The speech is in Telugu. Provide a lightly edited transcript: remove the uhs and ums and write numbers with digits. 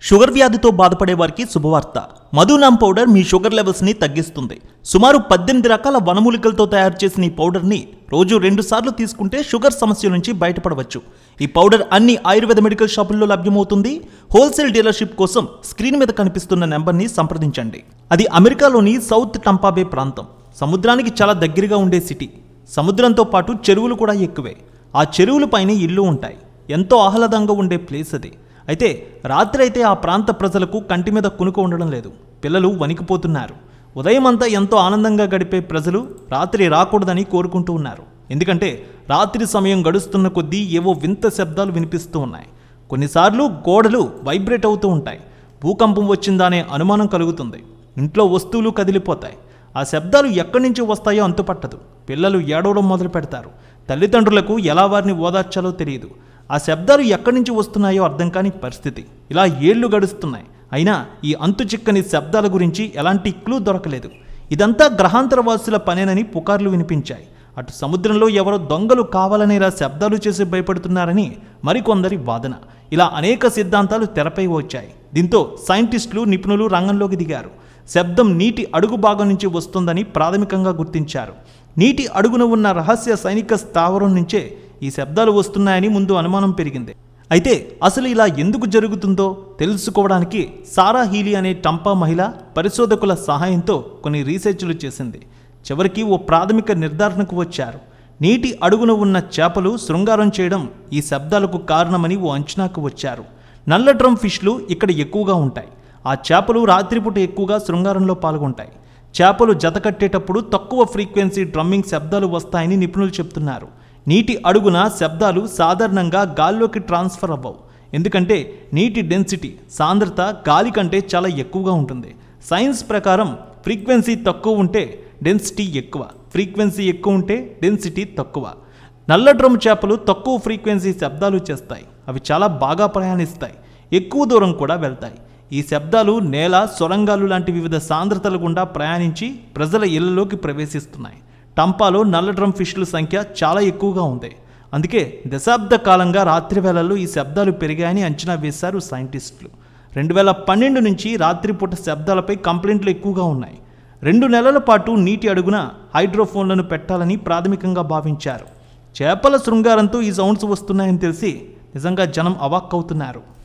షుగర్ వ్యాధితో బాధపడే వారికి శుభవార్త. మధునామ్ పౌడర్ మీ షుగర్ లెవెల్స్ ని తగ్గిస్తుంది. సుమారు 18 రకాల వనమూలికలతో తయారు చేసిన ఈ పౌడర్ ని రోజు 2 సార్లు తీసుకుంటే షుగర్ సమస్య నుంచి బయటపడవచ్చు. ఈ పౌడర్ అన్ని ఆయుర్వేద మెడికల్ షాపుల్లో లభ్యమవుతుంది. హోల్సేల్ డీలర్షిప్ కోసం స్క్రీన్ మీద కనిపిస్తున్న నెంబర్ని సంప్రదించండి. అది అమెరికాలోని సౌత్ టంపాబే ప్రాంతం. సముద్రానికి చాలా దగ్గరగా ఉండే సిటీ. సముద్రంతో పాటు చెరువులు కూడా ఎక్కువే. ఆ చెరువుల పైన ఇళ్ళు ఉంటాయి. ఎంతో ఆహ్లాదంగా ఉండే ప్లేస్ అది. అయితే రాత్రి అయితే ఆ ప్రాంత ప్రజలకు కంటి మీద కునుకు ఉండడం లేదు. పిల్లలు వణికిపోతున్నారు. ఉదయం అంతా ఎంతో ఆనందంగా గడిపే ప్రజలు రాత్రి రాకూడదని కోరుకుంటూ ఉన్నారు. ఎందుకంటే రాత్రి సమయం గడుస్తున్న కొద్దీ ఏవో వింత శబ్దాలు వినిపిస్తూ ఉన్నాయి. కొన్నిసార్లు గోడలు వైబ్రేట్ అవుతూ ఉంటాయి. భూకంపం వచ్చిందనే అనుమానం కలుగుతుంది. ఇంట్లో వస్తువులు కదిలిపోతాయి. ఆ శబ్దాలు ఎక్కడి నుంచి వస్తాయో అంతుపట్టదు. పిల్లలు ఏడవడం మొదలు పెడతారు. తల్లిదండ్రులకు ఎలా వారిని ఓదార్చాలో తెలియదు. ఆ శబ్దాలు ఎక్కడి నుంచి వస్తున్నాయో అర్థం కాని పరిస్థితి. ఇలా ఏళ్లు గడుస్తున్నాయి. అయినా ఈ అంతు చిక్కని శబ్దాల గురించి ఎలాంటి క్లూ దొరకలేదు. ఇదంతా గ్రహాంతరవాసుల పనేనని పుకార్లు వినిపించాయి. అటు సముద్రంలో ఎవరో దొంగలు కావాలని ఇలా శబ్దాలు చేసి భయపడుతున్నారని మరికొందరి వాదన. ఇలా అనేక సిద్ధాంతాలు తెరపై వచ్చాయి. దీంతో సైంటిస్టులు, నిపుణులు రంగంలోకి దిగారు. శబ్దం నీటి అడుగు భాగం నుంచి వస్తుందని ప్రాథమికంగా గుర్తించారు. నీటి అడుగున ఉన్న రహస్య సైనిక స్థావరం నుంచే ఈ శబ్దాలు వస్తున్నాయని ముందు అనుమానం పెరిగింది. అయితే అసలు ఇలా ఎందుకు జరుగుతుందో తెలుసుకోవడానికి సారా హీలీ అనే టంపా మహిళ పరిశోధకుల సహాయంతో కొన్ని రీసెర్చ్లు చేసింది. చివరికి ఓ ప్రాథమిక నిర్ధారణకు వచ్చారు. నీటి అడుగున ఉన్న చేపలు శృంగారం చేయడం ఈ శబ్దాలకు కారణమని ఓ అంచనాకు వచ్చారు. నల్ల డ్రమ్ ఫిష్లు ఇక్కడ ఎక్కువగా ఉంటాయి. ఆ చేపలు రాత్రిపూట ఎక్కువగా శృంగారంలో పాల్గొంటాయి. చేపలు జతకట్టేటప్పుడు తక్కువ ఫ్రీక్వెన్సీ డ్రమ్మింగ్ శబ్దాలు వస్తాయని నిపుణులు చెప్తున్నారు. నీటి అడుగున శబ్దాలు సాధారణంగా గాల్లోకి ట్రాన్స్ఫర్ అవ్వవు. ఎందుకంటే నీటి డెన్సిటీ, సాంద్రత గాలి కంటే చాలా ఎక్కువగా ఉంటుంది. సైన్స్ ప్రకారం ఫ్రీక్వెన్సీ తక్కువ ఉంటే డెన్సిటీ ఎక్కువ, ఫ్రీక్వెన్సీ ఎక్కువ ఉంటే డెన్సిటీ తక్కువ. నల్ల డ్రమ్ చేపలు తక్కువ ఫ్రీక్వెన్సీ శబ్దాలు చేస్తాయి. అవి చాలా బాగా ప్రయాణిస్తాయి, ఎక్కువ దూరం కూడా వెళ్తాయి. ఈ శబ్దాలు నేల, సొరంగాలు లాంటి వివిధ సాంద్రతల గుండా ప్రయాణించి ప్రజల ఇళ్లలోకి ప్రవేశిస్తున్నాయి. టంపాలో నల్ల డ్రమ్ ఫిష్ల సంఖ్య చాలా ఎక్కువగా ఉంది. అందుకే దశాబ్ద కాలంగా రాత్రి వేళల్లో ఈ శబ్దాలు పెరిగాయని అంచనా వేశారు సైంటిస్టులు. 2012 నుంచి రాత్రిపూట శబ్దాలపై కంప్లైంట్లు ఎక్కువగా ఉన్నాయి. 2 నెలల పాటు నీటి అడుగున హైడ్రోఫోన్లను పెట్టాలని ప్రాథమికంగా భావించారు. చేపల శృంగారంతో ఈ సౌండ్స్ వస్తున్నాయని తెలిసి నిజంగా జనం అవాక్కవుతున్నారు.